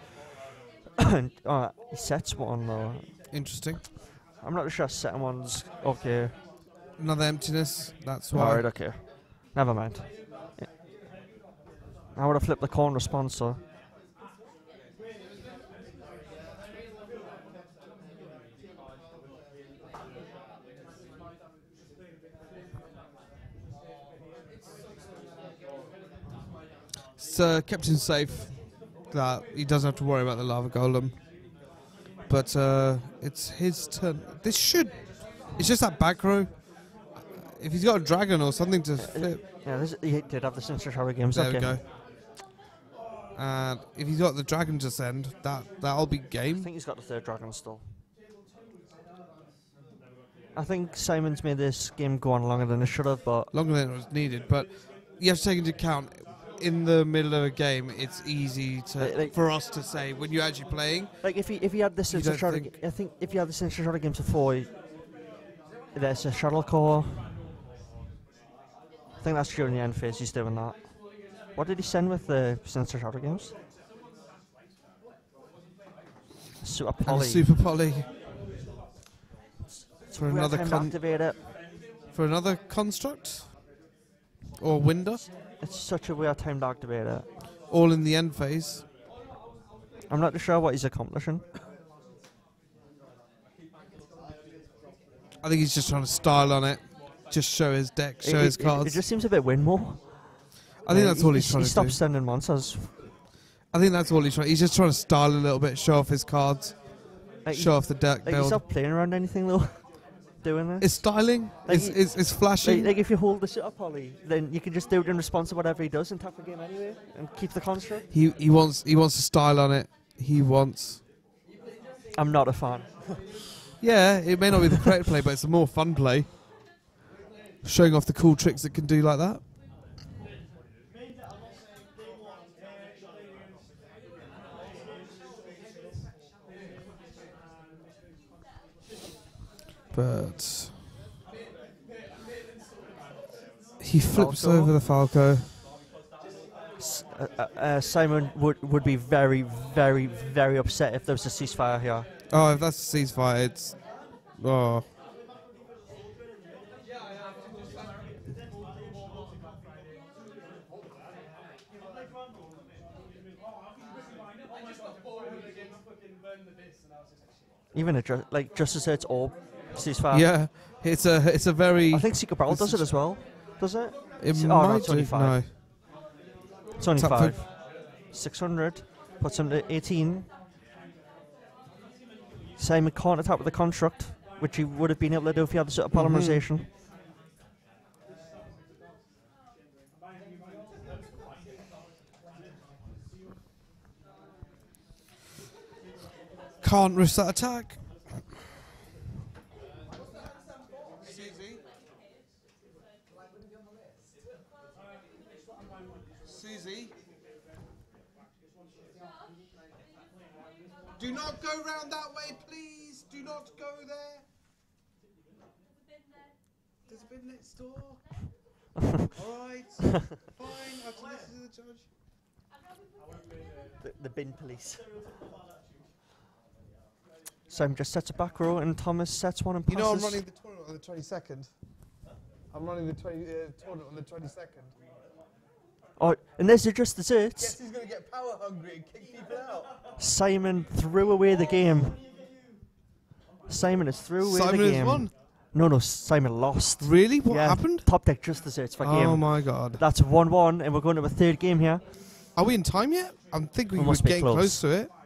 He sets one though. Interesting. I'm not sure setting one's okay. Another emptiness. That's why. Alright, okay. Never mind. I would have flipped the corn response, so. So, kept him safe. That he doesn't have to worry about the Lava Golem. But it's his turn. It's just that back row. If he's got a dragon or something to flip. Yeah, he did have the Sinister Shadow Games. There we go. And if he's got the dragon to send, that'll be game. I think he's got the third dragon still. I think Simon's made this game go on longer than it should have, but longer than it was needed. But you have to take into account, in the middle of a game, it's easy to for us to say when you're actually playing. Like if he had this into shuttle, I think if you had this into shuttle games before, there's a shuttle core. I think that's during the end phase. He's doing that. What did he send with the sensor shuttle games? Super Poly. Super Poly. For another construct or window. It's such a weird time to activate it. All in the end phase. I'm not sure what he's accomplishing. I think he's just trying to style on it. Just show his deck, show his cards. It just seems a bit Winmore. I think that's all he's trying to do. He stopped sending monsters. I think that's all he's trying. He's just trying to style a little bit, show off his cards, show off the deck build. He's not playing around anything though. Doing this. It's styling. It's flashing. Like if you hold the Super Poly, then you can just do it in response to whatever he does and tap the game anyway and keep the construct. He wants to style on it. He wants. I'm not a fan. Yeah, it may not be the correct play, but it's a more fun play. Showing off the cool tricks it can do like that. But he flips over the Falco. Simon would be very, very, very upset if there was a ceasefire here. Oh, if that's a ceasefire, it's... Oh. Even just as it's orb ceasefire. Yeah, it's a very. I think Secret Battle does it as well. Does it? It might no, it's only 5. No. It's only 5. 600 puts him to 18. Simon can't attack with the construct, which he would have been able to do if he had the sort of polymerization. Can't risk that attack. Susie. Do not go round that way, please. Do not go there. There's a bin next door. Alright. Fine. I have to listen to the judge. The bin police. Sam just sets a back row and Thomas sets one and passes. You know I'm running the tournament on the 22nd. I'm running the tournament on the 22nd. Oh, and this is just desserts. Guess he's going to get power hungry and kick people out. Simon threw away the game. Simon has threw away the game. Simon has won. No, Simon lost. Really? What happened? Top deck just desserts for game. Oh my god. That's 1-1 and we're going to a third game here. Are we in time yet? I'm thinking we're getting close to it.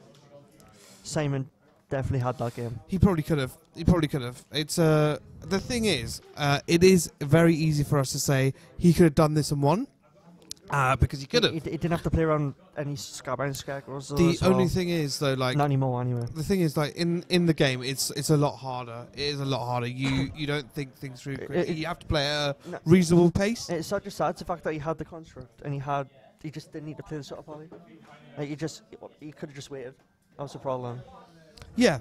Simon definitely had that game. He probably could have. It's the thing is, it is very easy for us to say he could have done this and won. Because he could have. He didn't have to play around any scarecrows. The only thing is though, like not anymore anyway. The thing is, like in the game, it's a lot harder. It is a lot harder. You don't think things through. You have to play at a reasonable pace. It's not just that. It's the fact that he had the construct and he just didn't need to play the sort of poly. Like he could have just waited. That was the problem. Yeah.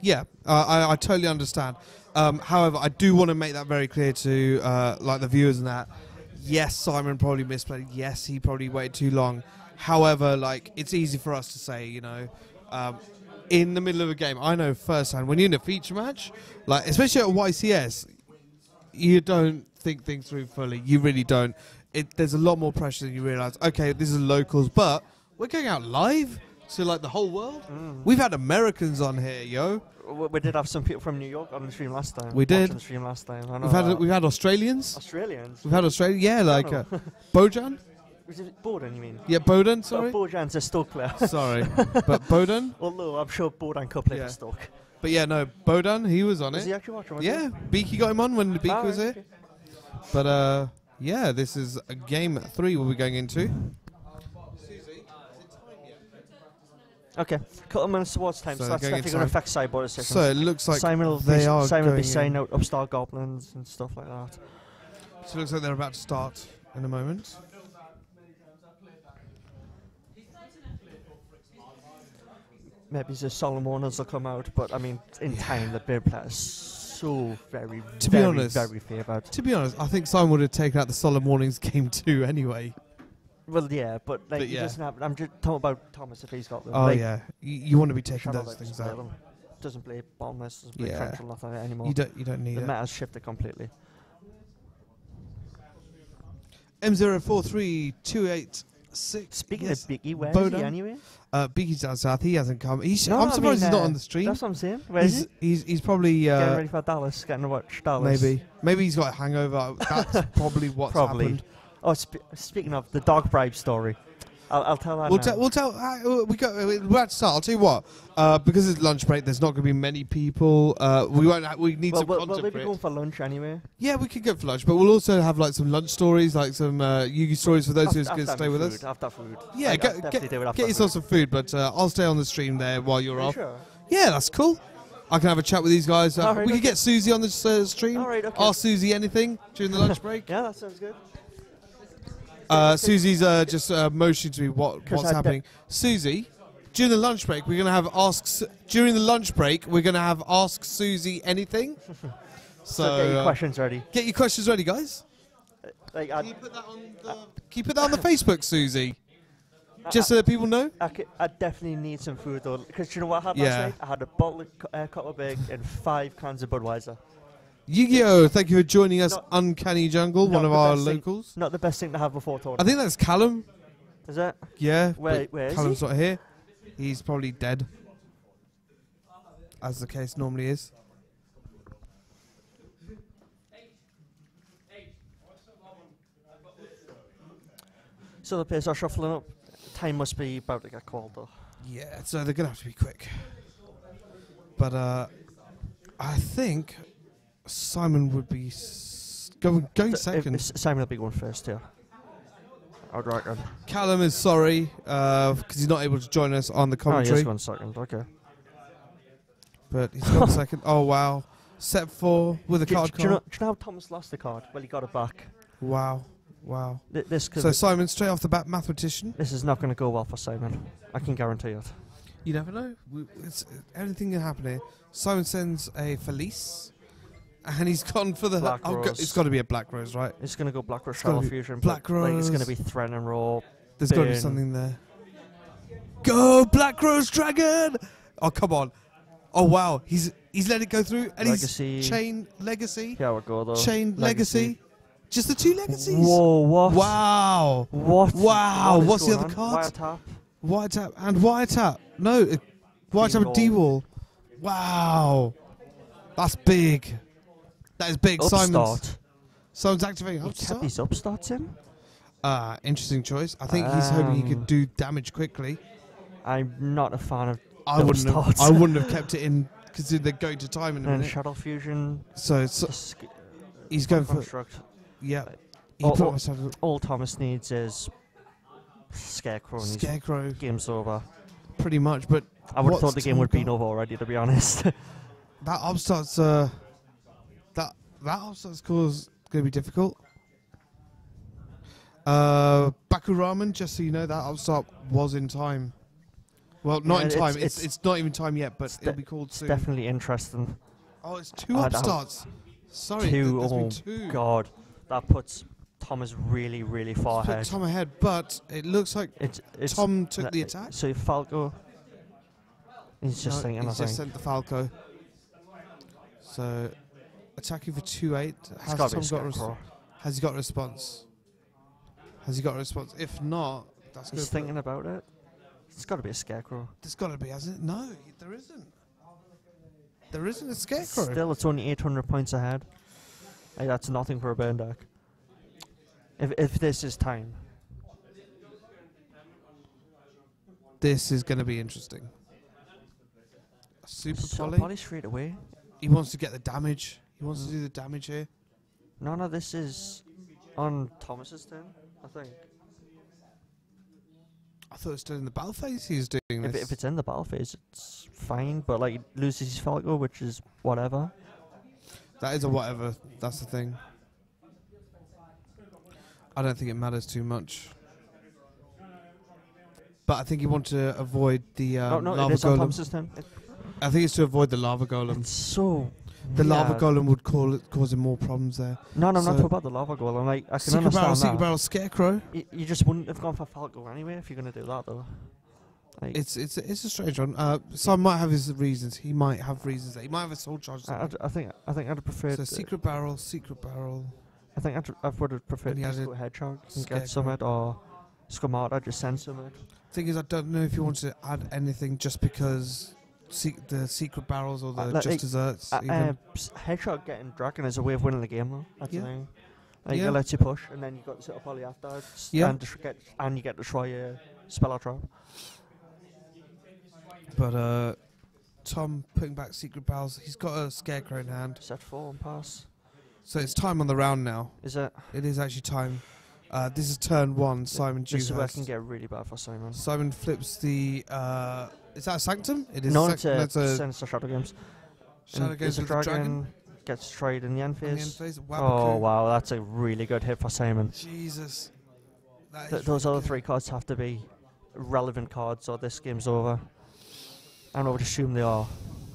I totally understand. However, I do want to make that very clear to like the viewers and that. Yes, Simon probably misplayed. Yes, he probably waited too long. However, like it's easy for us to say, you know, in the middle of a game. I know firsthand when you're in a feature match, like especially at YCS, you don't think things through fully. You really don't. There's a lot more pressure than you realise. Okay, this is locals, but we're going out live to like the whole world. We've had Americans on here, yo. We did have some people from New York on the stream last time. We did. On the stream last time. I know we've had Australians. Australians. We've had Australia. Yeah, like Bojan. Was it Bodan, you mean? Yeah, Bodan. Sorry. Bojan's a Stoke player. Sorry, but Bodan. Although I'm sure Bodan could play for Stoke. But yeah, no, Bodan. He was on was it. He actually watching? Yeah, Beaky got him on when Beaky was here. Okay. But yeah, this is game 3 we'll be going into. Okay, couple of minutes towards time, so that's definitely going to affect sideboard decisions. So it looks like Simon will be saying out Upstart Goblins and stuff like that. So it looks like they're about to start in a moment. Maybe the Solomoners will come out, but I mean, in time, the beer player is so very favoured. To be honest, I think Simon would have taken out the Solemn Warnings game too anyway. Well, yeah, but like, he doesn't have. I'm just talking about Thomas if he's got them. Oh like, yeah, you want to be taking those things out. Doesn't play Bottomless, doesn't play French or nothing anymore. You don't need it. The meta's shifted completely. M043286. Speaking of Beaky, where is he anyway? Beaky's down south. He hasn't come. I'm surprised he's not on the stream. That's what I'm saying. Where is he? He's probably getting ready for Dallas, getting to watch Dallas. Maybe he's got a hangover. That's probably what's happened. Oh, speaking of the dog bribe story, I'll tell that. We'll tell. We're at to start. I'll tell you what. Because it's lunch break, there's not going to be many people. We won't. We need some content. We'll maybe go for lunch anyway. Yeah, we could go for lunch, but we'll also have like some lunch stories, like some Yu-Gi stories for those who's going to stay with us. After food. Yeah, get yourself some food, but I'll stay on the stream there while you're off. Sure. Yeah, that's cool. I can have a chat with these guys. Right, we could get Susie on the stream. All right, okay. Ask Susie anything during the lunch break. Yeah, that sounds good. Susie's just motioning to me what's happening. Susie, during the lunch break, we're going to have Ask Susie anything. So get your questions ready. Get your questions ready, guys. Can you put that on the Facebook, Susie? Just so that people know? I definitely need some food, though. Because you know what I had last night? I had a bottle of Copperbig and 5 cans of Budweiser. Yu-Gi-Oh! Thank you for joining us, Uncanny Jungle, one of our locals. Not the best thing to have before tournament. I think that's Callum. Is it? Yeah. Where is Callum's not here. He's probably dead, as the case normally is. So the players are shuffling up. Time must be about to get called, though. Yeah, so they're going to have to be quick. But I think Simon would be going second. Simon will be going first, yeah. I'd reckon. Callum is sorry because he's not able to join us on the commentary. Oh, he's going second, okay. But he's gone second. Oh, wow. Set 4 with a card. Do you know how Thomas lost the card? Well, he got it back. Wow. So Simon, straight off the bat, mathematician. This is not going to go well for Simon. I can guarantee it. You never know. Anything can happen here. Simon sends a Felice. And he's gone for the Black Rose. It's got to be a Black Rose, right? It's going to go Black Rose Shadow Fusion. Black Rose. Like, it's going to be Threat and Roll. There's got to be something there. Go Black Rose Dragon! Oh, come on. Oh, wow. He's let it go through. And Legacy. He's Chain Legacy. Yeah, we'll go though. Chain Legacy. Just the 2 legacies. Whoa, what? Wow. What? Wow. What's the other card? Wiretap. Wiretap. And Wiretap. No. Wiretap and D-Wall. Wow. That's big. That is big. Upstart. Simon's activating Upstart. He kept these Upstarts in? Interesting choice. I think he's hoping he could do damage quickly. I'm not a fan of I wouldn't have kept it in because they're going to time in a minute. Shadow Fusion. So he's going for... Construct. Yeah. All Thomas needs is Scarecrow. Scarecrow. Game's over. Pretty much, but... I would have thought the game would be over already, to be honest. That Upstart's... That Upstart's score is going to be difficult. Bakuramen, just so you know, that Upstart was in time. Well, not in time. It's not even time yet, but it'll be called soon. It's definitely interesting. Oh, it's 2 Upstarts. Sorry, 2. Oh, 2. God. That puts Thomas really, really far ahead. Put Tom ahead, but it looks like Tom took the attack. So Falco, he's just saying He's just sent the Falco. So attacking for 2/8. Has he got a response? Has he got a response? If not, that's good. He's thinking about it. It's got to be a Scarecrow. There's got to be, hasn't it? No, there isn't. There isn't a Scarecrow. Still, it's only 800 points ahead. Hey, that's nothing for a burn deck. If this is time. This is going to be interesting. Super Poly. Poly straight away. He wants to get the damage. He wants to do the damage here. No, this is on Thomas's turn, I think. I thought it was still in the battle phase he was doing If it's in the battle phase, it's fine, but like, he loses his Falco, which is whatever. That is a whatever, that's the thing. I don't think it matters too much. But I think you want to avoid the lava it is golem. on Thomas's turn. I think it's to avoid the lava golem. It's so... The lava golem would cause him more problems there. No, I'm not talking about the lava golem. Like, I can Secret understand barrel, that. Secret barrel, scarecrow. You just wouldn't have gone for Falco anyway if you're going to do that, though. Like, It's a strange one. Some might have his reasons. He might have reasons. He might have a soul charge. I think I'd have preferred... So secret barrel. I think I would have preferred Disco Hedgehog and get Summit, or Squamata just send Summit. Thing is, I don't know if you want to add anything just because the secret barrels or the desserts. Hedgehog getting Dragon is a way of winning the game, though. That's the thing. Like, Yeah. It lets you push, and then you got to set up all the afterwards, and you get to try a spell or trap. But Tom putting back secret barrels. He's got a scarecrow in hand. Set 4 and pass. So it's time on the round now. Is it? It is actually time. This is turn 1. Simon This is where it Dewhurst. can get really bad for Simon. Simon flips the. Is that a Sanctum? It is. No, it's a that's Sinister Shadow Games. Shadow Games with the dragon. Gets tried in the end On the phase. end phase. Oh wow, that's a really good hit for Simon. Jesus. Those other 3 cards have to be relevant cards, or this game's over. And I would assume they are.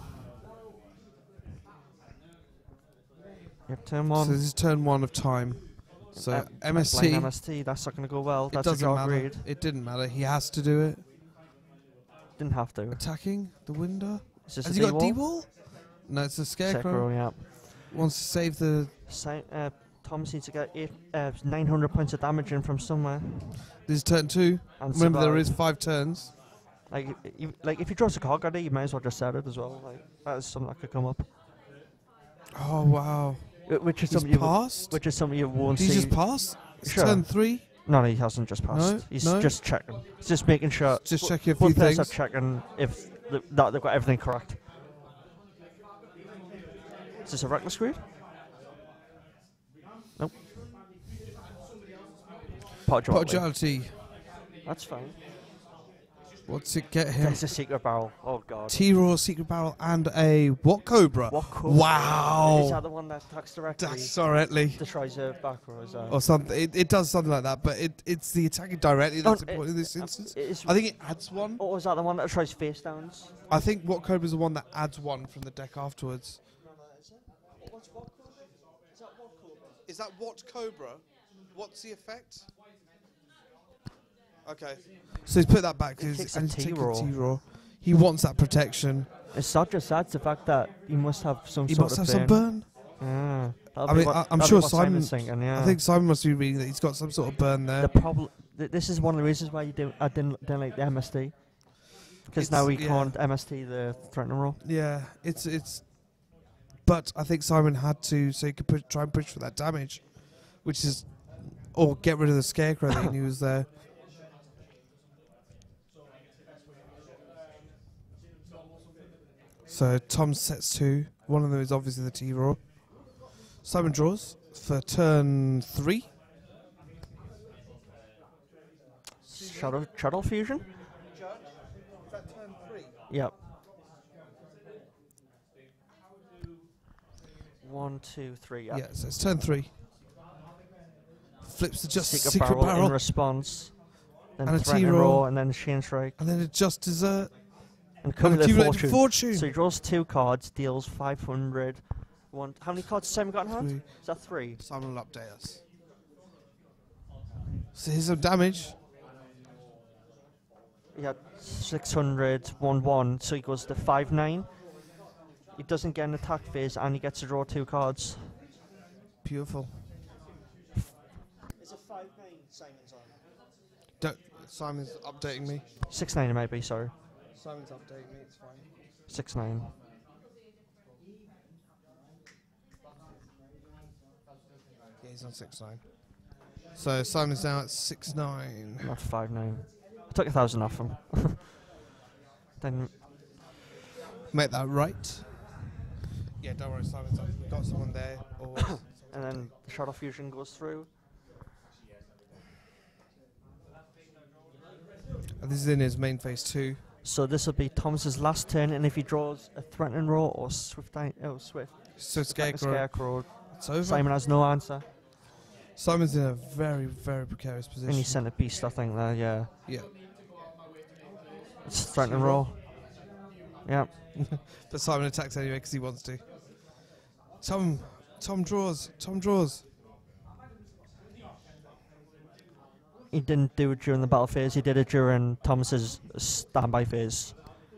Yep, turn 1. So this is turn 1 of time. So MST. Blind MST, that's not going to go well. It That's a doesn't job matter. read. It didn't matter. He has to do it. Didn't have to. Attacking the window. Is this Has a he got D-wall? D-wall? No, it's a scarecrow. Scarecrow, yeah. Wants to save the. Thomas needs to get 900 points of damage in from somewhere. This is turn 2. And Remember, there survive. is 5 turns. Like if he draws a card on it, you might as well just set it as well. Like, that is something that could come up. Oh wow! Which is He's something passed. which is something you won't Did he see. just pass? It's Sure. turn 3. No, he hasn't just passed. No, He's no. just checking. He's just making sure. Just checking a few Both players things. are checking if that they've got everything correct. Is this a reckless grid? Nope. Prodigality. That's fine. What's it get him? There's a secret barrel. Oh god. T-Raw, secret barrel, and a what cobra? What cobra? Wow. Is that the one that attacks directly? That's directly. Destroys a back row, is that? Or something. It does something like that, but it's the attacking directly that's important in this instance. I think it adds 1. Or is that the one that destroys face downs? I think what cobra is the one that adds 1 from the deck afterwards. Is that what cobra? What's the effect? Okay. So he's put that back. He takes a and he's taking T-Raw. T-Raw. He wants that protection. It's not just that, it's the fact that he must have some He sort must of have some burn. Yeah. I mean, I'm sure Simon. Thinking, yeah. I think Simon must be reading that he's got some sort of burn there. The problem. This is one of the reasons why I didn't like the MST. Because now we can't MST the threatening roll. Yeah, it's. But I think Simon had to, so he could try and push for that damage, which is, or get rid of the scarecrow that he knew was there. So Tom sets 2. One of them is obviously the T-Raw. Simon draws for turn 3. Shuttle fusion? Is that turn 3? Yep. 1, 2, 3. Yep. Yeah, so it's turn 3. Flips the just Secret barrel in response. Then And a threatening T-roll. roll, and then Chain Strike. And then it just dessert. And cumulative Accumulated fortune. fortune. So he draws 2 cards, deals 500. How many cards has Simon got in hand? 3. Is that 3? Simon will update us. So here's some damage. He had 600, 1-1, so he goes to 5-9. He doesn't get an attack phase, and he gets to draw 2 cards. Beautiful. Is it 5-9 Simon's on? Simon's updating me. 6-9 it might be, sorry. Simon's updating me, it's fine. 6-9. Yeah, he's on 6-9. So Simon's now at 6-9. Not 5-9. I took 1,000 off him. Then Make that right. Yeah, don't worry, Simon's got someone there. and then the Shadow Fusion goes through. This is in his main phase 2. So this will be Thomas's last turn, and if he draws a threatening roll or swift, So Scarecrow. It's over. Simon has no answer. Simon's in a very, very precarious position. And he sent a beast, I think, there, yeah. Yeah. It's threatening roll. Yeah. But Simon attacks anyway because he wants to. Tom draws. Tom draws. He didn't do it during the battle phase. He did it during Thomas's standby phase.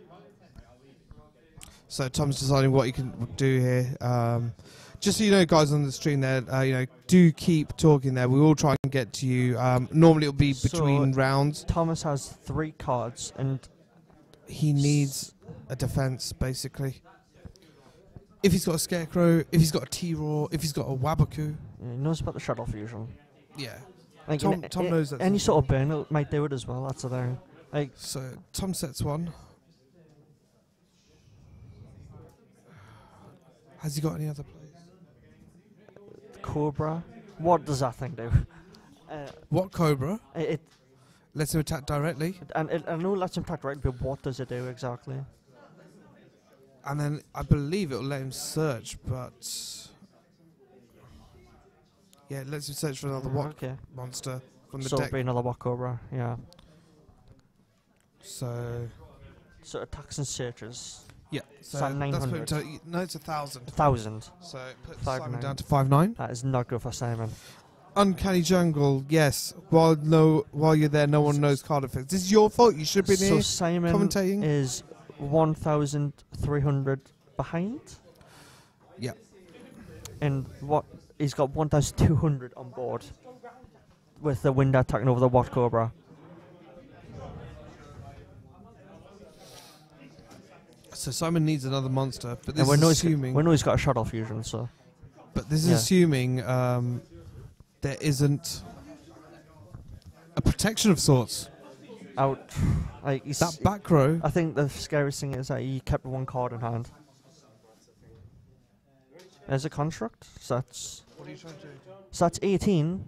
So Tom's deciding what he can do here. Just so you know, guys on the stream there, do keep talking there. We will try and get to you. Normally it'll be between rounds. Thomas has 3 cards, and he needs a defense, basically. If he's got a Scarecrow, if he's got a T-Raw, if he's got a Wabaku. He knows about the Shuttle Fusion. Yeah. Like Tom knows that. Any sort of burn might do it as well. That's the thing. Like, so Tom sets 1. Has he got any other plays? Cobra. What does that thing do? What Cobra? It lets him attack directly. And I know it lets him attack directly, but what does it do exactly? And then I believe it'll let him search, but yeah, it lets him search for another monster from the so deck. it'll be another What Cobra, yeah. So it attacks and searches. Yeah, so that's 900. No, it's 1,000. 1,000. So it puts Simon down to 5-9. That is not good for Simon. Uncanny Jungle, yes. While you're there, no one knows card effects. This is your fault. You should be so here Simon commentating. Is 1,300 behind. Yeah. And he's got 1,200 on board with the wind attacking over the What Cobra. So Simon needs another monster, but this is assuming... We know he's got a Shuttle Fusion, so... But this is assuming there isn't a protection of sorts. Like that back row... I think the scariest thing is that he kept 1 card in hand. There's a construct, so that's... What are you trying to do? So that's 18.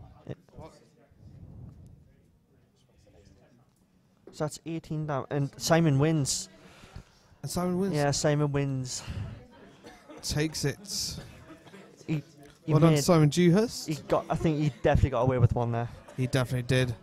So that's 18 down, and Simon wins. And Simon wins? Yeah, Simon wins. Takes it. He well done, Simon Dewhurst. I think he definitely got away with one there. He definitely did.